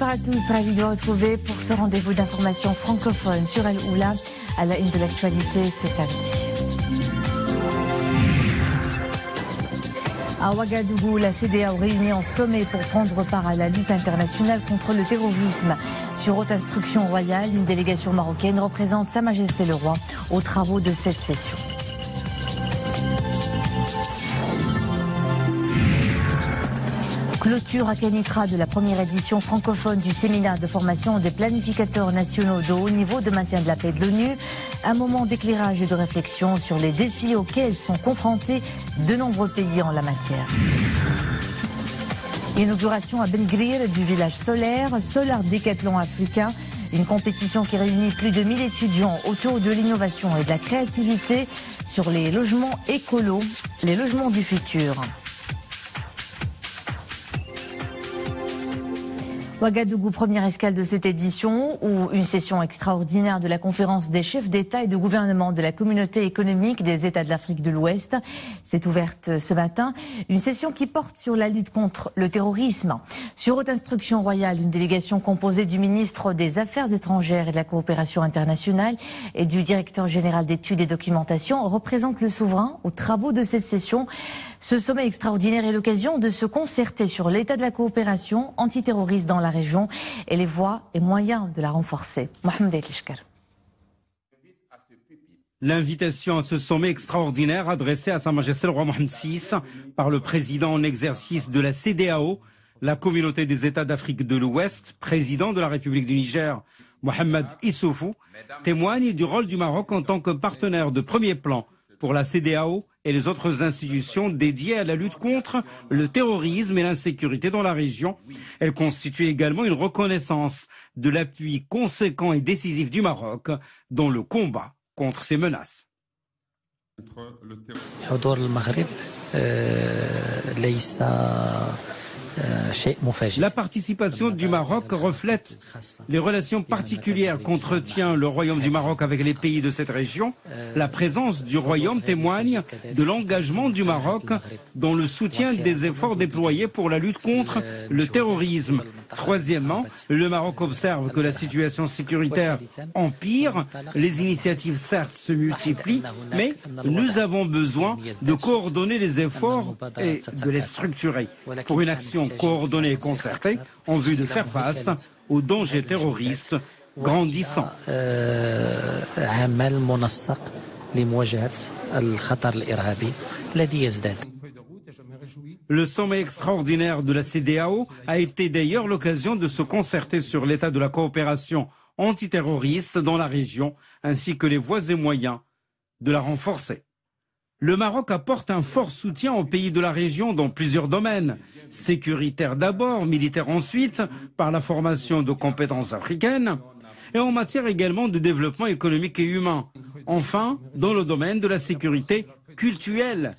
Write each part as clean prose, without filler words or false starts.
Bonsoir à tous, ravi de vous retrouver pour ce rendez-vous d'information francophone sur Al Oula à la une de l'actualité ce samedi. À Ouagadougou, la CEDEAO réunie en sommet pour prendre part à la lutte internationale contre le terrorisme. Sur haute instruction royale, une délégation marocaine représente Sa Majesté le Roi aux travaux de cette session. Clôture à Kénitra de la première édition francophone du séminaire de formation des planificateurs nationaux de haut niveau de maintien de la paix de l'ONU. Un moment d'éclairage et de réflexion sur les défis auxquels sont confrontés de nombreux pays en la matière. Inauguration à Ben Grir du village solaire, Solar Décathlon africain. Une compétition qui réunit plus de 1000 étudiants autour de l'innovation et de la créativité sur les logements écolos, les logements du futur. Ouagadougou, première escale de cette édition, où une session extraordinaire de la conférence des chefs d'État et de gouvernement de la communauté économique des États de l'Afrique de l'Ouest s'est ouverte ce matin. Une session qui porte sur la lutte contre le terrorisme. Sur haute instruction royale, une délégation composée du ministre des Affaires étrangères et de la coopération internationale et du directeur général d'études et documentation représente le souverain aux travaux de cette session. Ce sommet extraordinaire est l'occasion de se concerter sur l'état de la coopération antiterroriste dans la région et les voies et moyens de la renforcer. Mohamed Elishkar. L'invitation à ce sommet extraordinaire adressée à Sa Majesté le Roi Mohamed VI par le président en exercice de la CEDEAO, la communauté des États d'Afrique de l'Ouest, président de la République du Niger, Mohamed Issoufou, témoigne du rôle du Maroc en tant que partenaire de premier plan pour la CEDEAO et les autres institutions dédiées à la lutte contre le terrorisme et l'insécurité dans la région. Elle constitue également une reconnaissance de l'appui conséquent et décisif du Maroc dans le combat contre ces menaces. La participation du Maroc reflète les relations particulières qu'entretient le Royaume du Maroc avec les pays de cette région. La présence du Royaume témoigne de l'engagement du Maroc dans le soutien des efforts déployés pour la lutte contre le terrorisme. Troisièmement, le Maroc observe que la situation sécuritaire empire. Les initiatives certes se multiplient, mais nous avons besoin de coordonner les efforts et de les structurer pour une action coordonnée et concertée en vue de faire face aux dangers terroristes grandissants. Le sommet extraordinaire de la CEDEAO a été d'ailleurs l'occasion de se concerter sur l'état de la coopération antiterroriste dans la région, ainsi que les voies et moyens de la renforcer. Le Maroc apporte un fort soutien aux pays de la région dans plusieurs domaines, sécuritaire d'abord, militaire ensuite, par la formation de compétences africaines, et en matière également de développement économique et humain. Enfin, dans le domaine de la sécurité culturelle.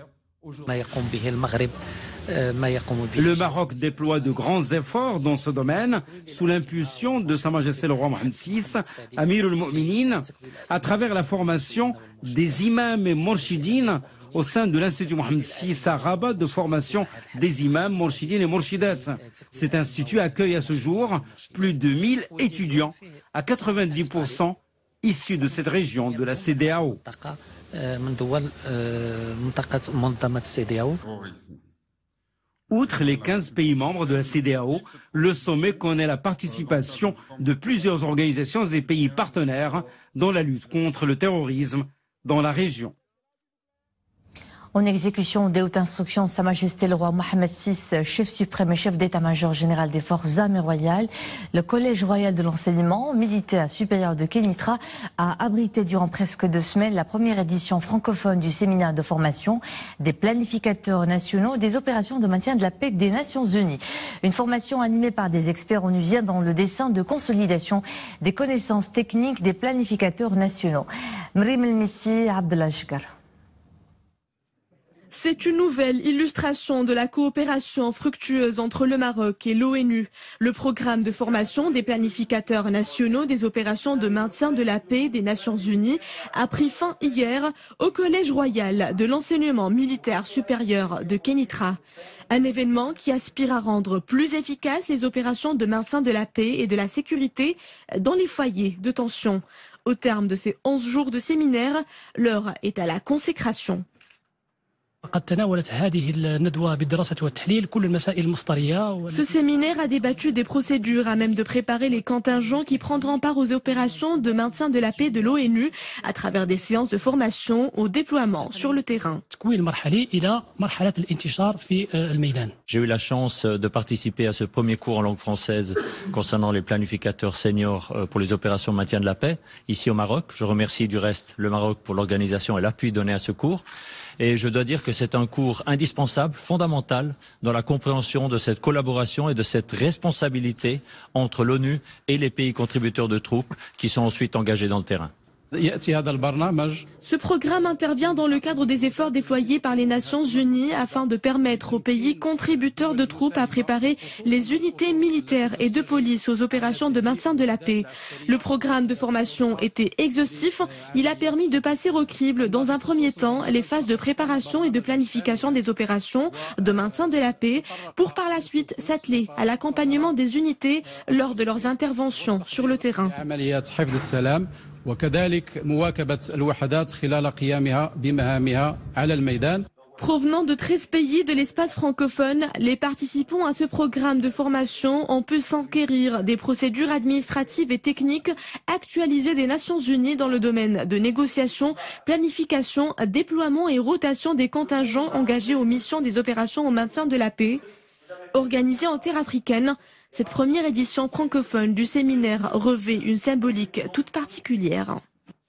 Le Maroc déploie de grands efforts dans ce domaine sous l'impulsion de Sa Majesté le Roi Mohamed VI, Amir al-Mu'minin, à travers la formation des imams et mourchidines au sein de l'Institut Mohamed VI à Rabat de formation des imams, mourchidines et mourchidates. Cet institut accueille à ce jour plus de 1000 étudiants, à 90% issus de cette région de la CEDEAO. Outre les 15 pays membres de la CEDEAO, le sommet connaît la participation de plusieurs organisations et pays partenaires dans la lutte contre le terrorisme dans la région. En exécution des hautes instructions, Sa Majesté le Roi Mohamed VI, chef suprême et chef d'état-major général des forces armées royales, le Collège royal de l'enseignement militaire supérieur de Kénitra a abrité durant presque 2 semaines la première édition francophone du séminaire de formation des planificateurs nationaux des opérations de maintien de la paix des Nations Unies. Une formation animée par des experts onusiens dans le dessein de consolidation des connaissances techniques des planificateurs nationaux. Mrim El-Missi, Abdellah Shkar. C'est une nouvelle illustration de la coopération fructueuse entre le Maroc et l'ONU. Le programme de formation des planificateurs nationaux des opérations de maintien de la paix des Nations Unies a pris fin hier au Collège royal de l'enseignement militaire supérieur de Kénitra. Un événement qui aspire à rendre plus efficaces les opérations de maintien de la paix et de la sécurité dans les foyers de tension. Au terme de ces 11 jours de séminaire, l'heure est à la consécration. Ce séminaire a débattu des procédures à même de préparer les contingents qui prendront part aux opérations de maintien de la paix de l'ONU à travers des séances de formation au déploiement sur le terrain. J'ai eu la chance de participer à ce premier cours en langue française concernant les planificateurs seniors pour les opérations de maintien de la paix ici au Maroc. Je remercie du reste le Maroc pour l'organisation et l'appui donné à ce cours. Et je dois dire que c'est un cours indispensable, fondamental, dans la compréhension de cette collaboration et de cette responsabilité entre l'ONU et les pays contributeurs de troupes qui sont ensuite engagés dans le terrain. Ce programme intervient dans le cadre des efforts déployés par les Nations Unies afin de permettre aux pays contributeurs de troupes à préparer les unités militaires et de police aux opérations de maintien de la paix. Le programme de formation était exhaustif. Il a permis de passer au crible dans un premier temps les phases de préparation et de planification des opérations de maintien de la paix pour par la suite s'atteler à l'accompagnement des unités lors de leurs interventions sur le terrain. Provenant de 13 pays de l'espace francophone, les participants à ce programme de formation ont pu s'enquérir des procédures administratives et techniques actualisées des Nations Unies dans le domaine de négociation, planification, déploiement et rotation des contingents engagés aux missions des opérations au maintien de la paix. Organisée en terre africaine, cette première édition francophone du séminaire revêt une symbolique toute particulière.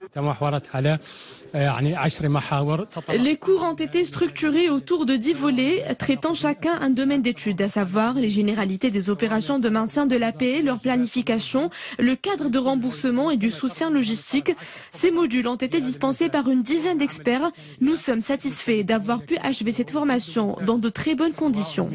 Les cours ont été structurés autour de 10 volets, traitant chacun un domaine d'études, à savoir les généralités des opérations de maintien de la paix, leur planification, le cadre de remboursement et du soutien logistique. Ces modules ont été dispensés par une dizaine d'experts. Nous sommes satisfaits d'avoir pu achever cette formation dans de très bonnes conditions.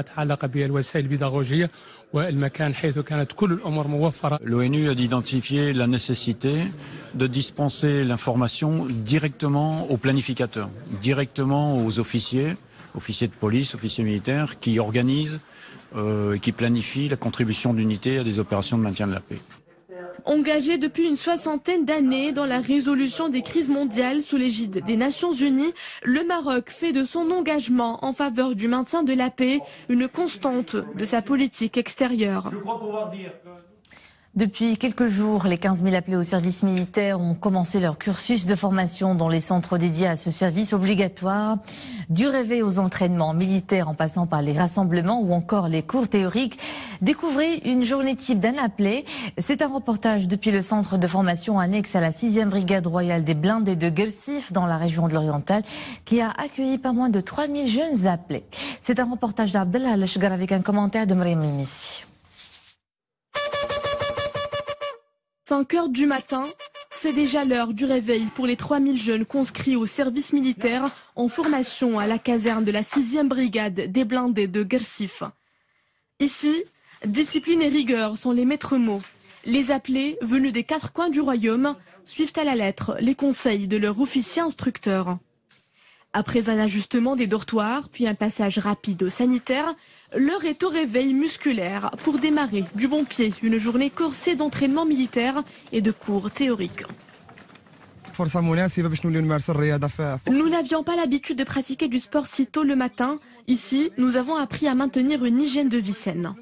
L'ONU a identifié la nécessité de dispenser l'information directement aux planificateurs, directement aux officiers de police, officiers militaires, qui organisent, qui planifient la contribution d'unités à des opérations de maintien de la paix. Engagé depuis une soixantaine d'années dans la résolution des crises mondiales sous l'égide des Nations Unies, le Maroc fait de son engagement en faveur du maintien de la paix une constante de sa politique extérieure. Depuis quelques jours, les 15 000 appelés au service militaire ont commencé leur cursus de formation dans les centres dédiés à ce service obligatoire. Du réveil aux entraînements militaires en passant par les rassemblements ou encore les cours théoriques, découvrez une journée type d'un appelé. C'est un reportage depuis le centre de formation annexe à la 6e brigade royale des blindés de Guersif dans la région de l'Oriental qui a accueilli pas moins de 3000 jeunes appelés. C'est un reportage d'Abdellah Al-Shgar avec un commentaire de Mariam Missi. 5 heures du matin, c'est déjà l'heure du réveil pour les 3000 jeunes conscrits au service militaire en formation à la caserne de la 6e brigade des blindés de Guersif. Ici, discipline et rigueur sont les maîtres mots. Les appelés, venus des 4 coins du royaume, suivent à la lettre les conseils de leur officier instructeur. Après un ajustement des dortoirs, puis un passage rapide au sanitaire, l'heure est au réveil musculaire pour démarrer du bon pied une journée corsée d'entraînement militaire et de cours théoriques. Nous n'avions pas l'habitude de pratiquer du sport si tôt le matin. Ici, nous avons appris à maintenir une hygiène de vie saine.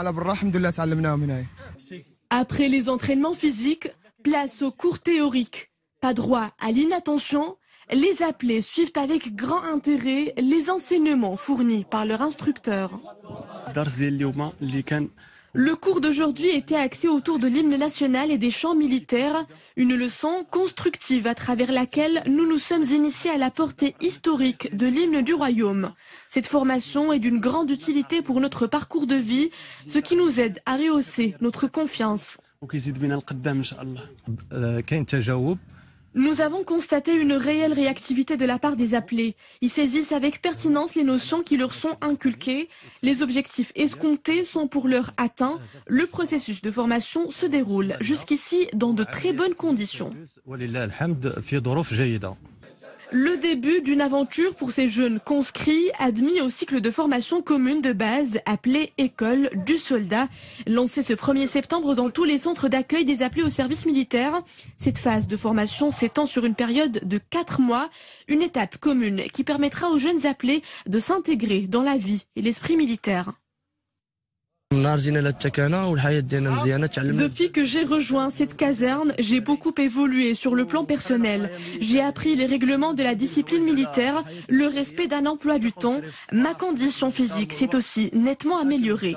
Après les entraînements physiques, place aux cours théoriques. Pas droit à l'inattention. Les appelés suivent avec grand intérêt les enseignements fournis par leur instructeur. Le cours d'aujourd'hui était axé autour de l'hymne national et des chants militaires, une leçon constructive à travers laquelle nous nous sommes initiés à la portée historique de l'hymne du royaume. Cette formation est d'une grande utilité pour notre parcours de vie, ce qui nous aide à rehausser notre confiance. Nous avons constaté une réelle réactivité de la part des appelés. Ils saisissent avec pertinence les notions qui leur sont inculquées. Les objectifs escomptés sont pour l'heure atteints. Le processus de formation se déroule jusqu'ici dans de très bonnes conditions. Le début d'une aventure pour ces jeunes conscrits admis au cycle de formation commune de base appelé École du Soldat, lancé ce 1er septembre dans tous les centres d'accueil des appelés au service militaire. Cette phase de formation s'étend sur une période de 4 mois, une étape commune qui permettra aux jeunes appelés de s'intégrer dans la vie et l'esprit militaire. Depuis que j'ai rejoint cette caserne, j'ai beaucoup évolué sur le plan personnel. J'ai appris les règlements de la discipline militaire, le respect d'un emploi du temps. Ma condition physique s'est aussi nettement améliorée.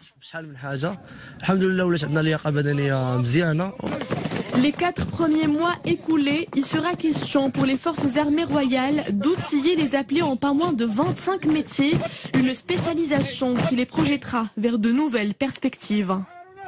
Les 4 premiers mois écoulés, il sera question pour les forces armées royales d'outiller les appelés en pas moins de 25 métiers, une spécialisation qui les projettera vers de nouvelles perspectives.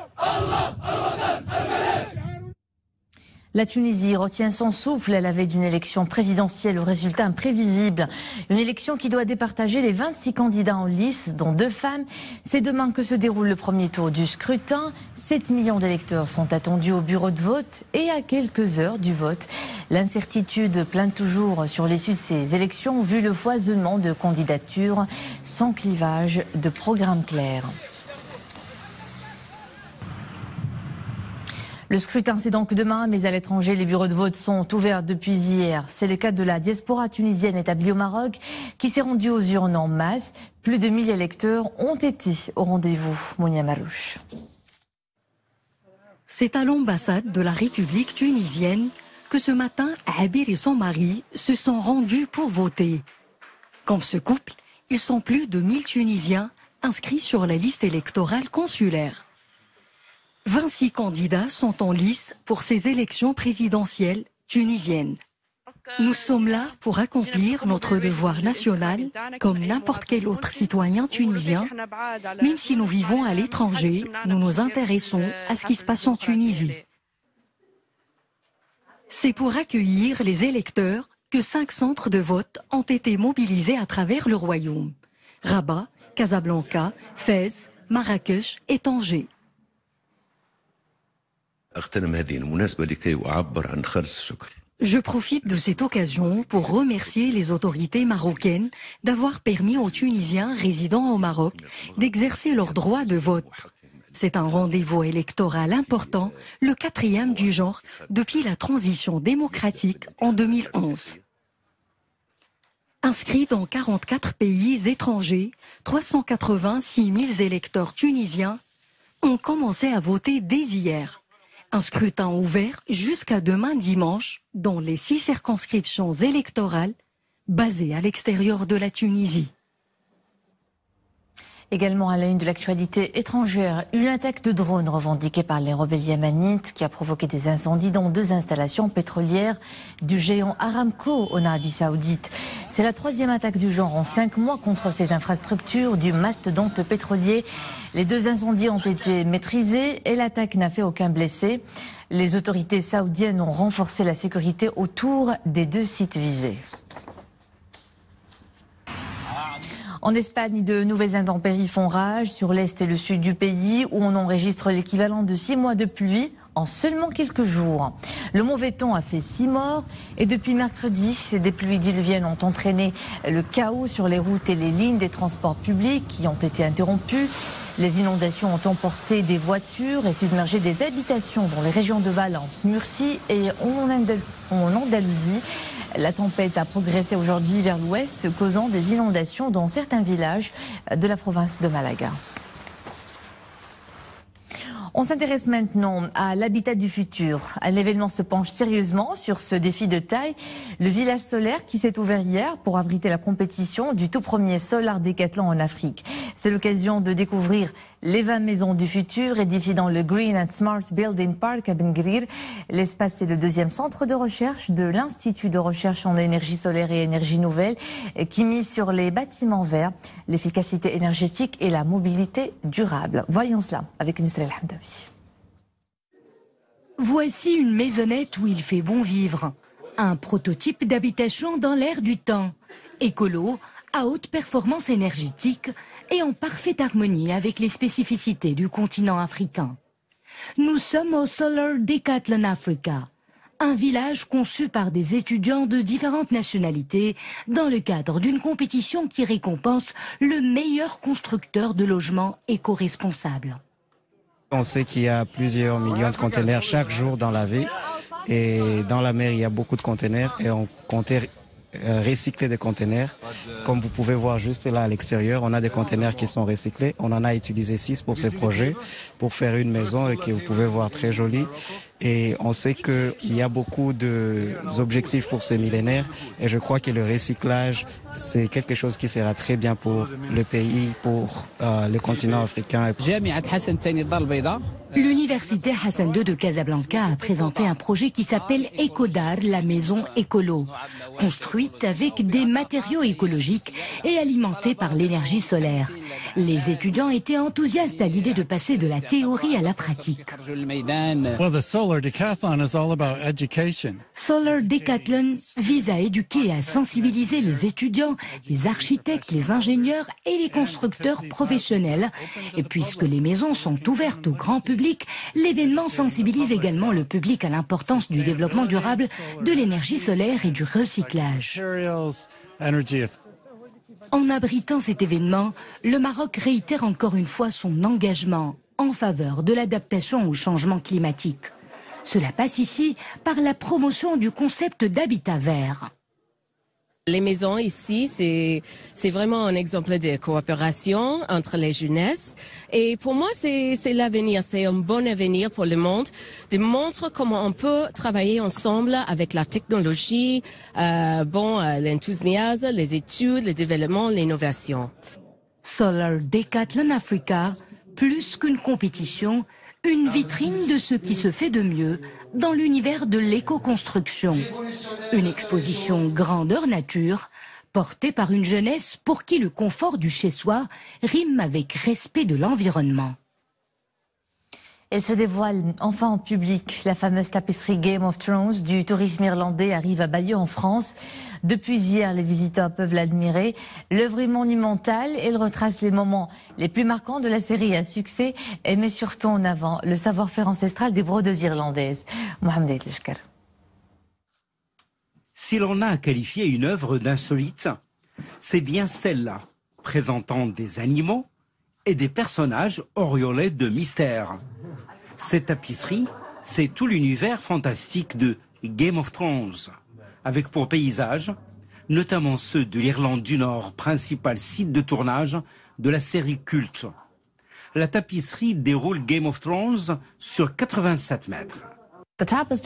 La Tunisie retient son souffle à la veille d'une élection présidentielle au résultat imprévisible. Une élection qui doit départager les 26 candidats en lice, dont 2 femmes. C'est demain que se déroule le premier tour du scrutin. 7 millions d'électeurs sont attendus au bureau de vote et à quelques heures du vote. L'incertitude plane toujours sur l'issue de ces élections vu le foisonnement de candidatures sans clivage de programme clair. Le scrutin, c'est donc demain, mais à l'étranger, les bureaux de vote sont ouverts depuis hier. C'est le cas de la diaspora tunisienne établie au Maroc, qui s'est rendue aux urnes en masse. Plus de 1000 électeurs ont été au rendez-vous. Mounia Marouche. C'est à l'ambassade de la République tunisienne que ce matin, Abir et son mari se sont rendus pour voter. Comme ce couple, ils sont plus de 1000 Tunisiens inscrits sur la liste électorale consulaire. 26 candidats sont en lice pour ces élections présidentielles tunisiennes. Nous sommes là pour accomplir notre devoir national comme n'importe quel autre citoyen tunisien. Même si nous vivons à l'étranger, nous nous intéressons à ce qui se passe en Tunisie. C'est pour accueillir les électeurs que 5 centres de vote ont été mobilisés à travers le royaume. Rabat, Casablanca, Fès, Marrakech et Tanger. Je profite de cette occasion pour remercier les autorités marocaines d'avoir permis aux Tunisiens résidant au Maroc d'exercer leur droit de vote. C'est un rendez-vous électoral important, le 4e du genre depuis la transition démocratique en 2011. Inscrits dans 44 pays étrangers, 386 000 électeurs tunisiens ont commencé à voter dès hier. Un scrutin ouvert jusqu'à demain dimanche dans les 6 circonscriptions électorales basées à l'extérieur de la Tunisie. Également à la une de l'actualité étrangère, une attaque de drone revendiquée par les rebelles yéménites qui a provoqué des incendies dans 2 installations pétrolières du géant Aramco en Arabie Saoudite. C'est la 3e attaque du genre en 5 mois contre ces infrastructures du mastodonte pétrolier. Les 2 incendies ont été maîtrisés et l'attaque n'a fait aucun blessé. Les autorités saoudiennes ont renforcé la sécurité autour des 2 sites visés. En Espagne, de nouvelles intempéries font rage sur l'est et le sud du pays où on enregistre l'équivalent de 6 mois de pluie en seulement quelques jours. Le mauvais temps a fait 6 morts et depuis mercredi, des pluies diluviennes ont entraîné le chaos sur les routes et les lignes des transports publics qui ont été interrompues. Les inondations ont emporté des voitures et submergé des habitations dans les régions de Valence, Murcie et en Andalousie. La tempête a progressé aujourd'hui vers l'ouest, causant des inondations dans certains villages de la province de Malaga. On s'intéresse maintenant à l'habitat du futur. Un événement se penche sérieusement sur ce défi de taille. Le village solaire qui s'est ouvert hier pour abriter la compétition du tout premier Solar Decathlon en Afrique. C'est l'occasion de découvrir les 20 maisons du futur édifiées dans le Green and Smart Building Park à Ben Guerir. L'espace est le 2e centre de recherche de l'Institut de recherche en énergie solaire et énergie nouvelle qui mise sur les bâtiments verts, l'efficacité énergétique et la mobilité durable. Voyons cela avec Nisrel Hamdawi. Voici une maisonnette où il fait bon vivre. Un prototype d'habitation dans l'air du temps, écolo, à haute performance énergétique et en parfaite harmonie avec les spécificités du continent africain. Nous sommes au Solar Decathlon Africa, un village conçu par des étudiants de différentes nationalités dans le cadre d'une compétition qui récompense le meilleur constructeur de logements éco-responsables. On sait qu'il y a plusieurs millions de conteneurs chaque jour dans la ville et dans la mer il y a beaucoup de conteneurs et on comptait recycler des conteneurs. Comme vous pouvez voir juste là à l'extérieur, on a des conteneurs qui sont recyclés. On en a utilisé 6 pour ce projet, pour faire une maison et que vous pouvez voir très jolie. Et on sait qu'il y a beaucoup d'objectifs pour ces millénaires et je crois que le recyclage, c'est quelque chose qui sera très bien pour le pays, pour le continent africain. L'université Hassan II de Casablanca a présenté un projet qui s'appelle Ecodar, la maison écolo, construite avec des matériaux écologiques et alimentée par l'énergie solaire. Les étudiants étaient enthousiastes à l'idée de passer de la théorie à la pratique. Solar Decathlon vise à éduquer et à sensibiliser les étudiants, les architectes, les ingénieurs et les constructeurs professionnels. Et puisque les maisons sont ouvertes au grand public, l'événement sensibilise également le public à l'importance du développement durable, de l'énergie solaire et du recyclage. En abritant cet événement, le Maroc réitère encore une fois son engagement en faveur de l'adaptation au changement climatique. Cela passe ici par la promotion du concept d'habitat vert. Les maisons ici, c'est vraiment un exemple de coopération entre les jeunesses. Et pour moi, c'est l'avenir, c'est un bon avenir pour le monde, de montrer comment on peut travailler ensemble avec la technologie, l'enthousiasme, les études, le développement, l'innovation. Solar Decathlon Africa, plus qu'une compétition, une vitrine de ce qui se fait de mieux dans l'univers de l'éco-construction. Une exposition grandeur nature, portée par une jeunesse pour qui le confort du chez-soi rime avec respect de l'environnement. Elle se dévoile enfin en public. La fameuse tapisserie Game of Thrones du tourisme irlandais arrive à Bayeux en France. Depuis hier, les visiteurs peuvent l'admirer. L'œuvre est monumentale. Elle retrace les moments les plus marquants de la série à succès et met surtout en avant le savoir-faire ancestral des brodeuses irlandaises. Mohamed Elishkar. Si l'on a à qualifier une œuvre d'insolite, c'est bien celle-là, présentant des animaux et des personnages auréolés de mystère. Cette tapisserie, c'est tout l'univers fantastique de Game of Thrones, avec pour paysage, notamment ceux de l'Irlande du Nord, principal site de tournage de la série culte. La tapisserie déroule Game of Thrones sur 87 mètres. La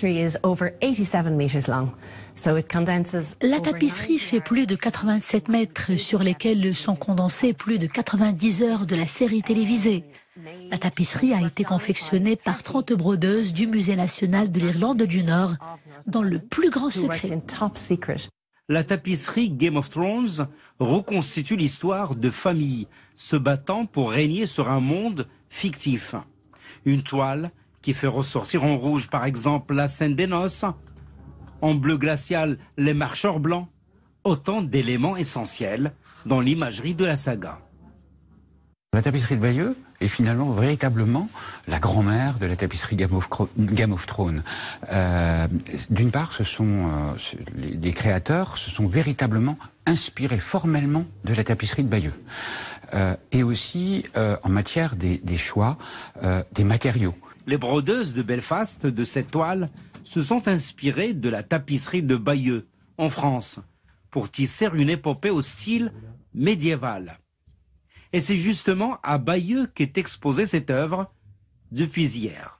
tapisserie fait plus de 87 mètres sur lesquels sont condensées plus de 90 heures de la série télévisée. La tapisserie a été confectionnée par 30 brodeuses du Musée national de l'Irlande du Nord dans le plus grand secret. La tapisserie Game of Thrones reconstitue l'histoire de familles se battant pour régner sur un monde fictif. Une toile qui fait ressortir en rouge, par exemple, la scène des noces, en bleu glacial, les marcheurs blancs, autant d'éléments essentiels dans l'imagerie de la saga. La tapisserie de Bayeux est finalement véritablement la grand-mère de la tapisserie Game of Thrones. D'une part, les créateurs se sont véritablement inspirés formellement de la tapisserie de Bayeux. Et aussi en matière des choix des matériaux. Les brodeuses de Belfast de cette toile se sont inspirées de la tapisserie de Bayeux, en France, pour tisser une épopée au style médiéval. Et c'est justement à Bayeux qu'est exposée cette œuvre depuis hier.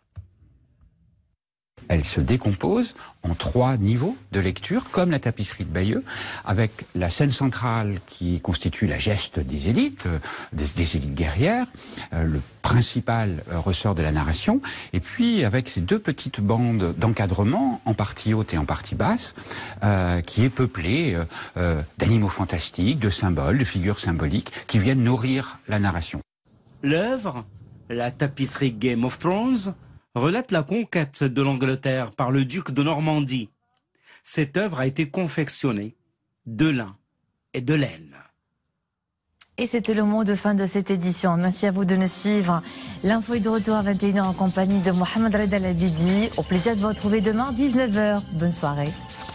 Elle se décompose en 3 niveaux de lecture, comme la tapisserie de Bayeux, avec la scène centrale qui constitue la geste des élites guerrières, le principal ressort de la narration, et puis avec ces 2 petites bandes d'encadrement, en partie haute et en partie basse, qui est peuplée d'animaux fantastiques, de symboles, de figures symboliques, qui viennent nourrir la narration. L'œuvre, la tapisserie Game of Thrones, relate la conquête de l'Angleterre par le duc de Normandie. Cette œuvre a été confectionnée de lin et de laine. Et c'était le mot de fin de cette édition. Merci à vous de nous suivre. L'info est de retour à 21h en compagnie de Mohamed Reda Labidi. Au plaisir de vous retrouver demain 19h. Bonne soirée.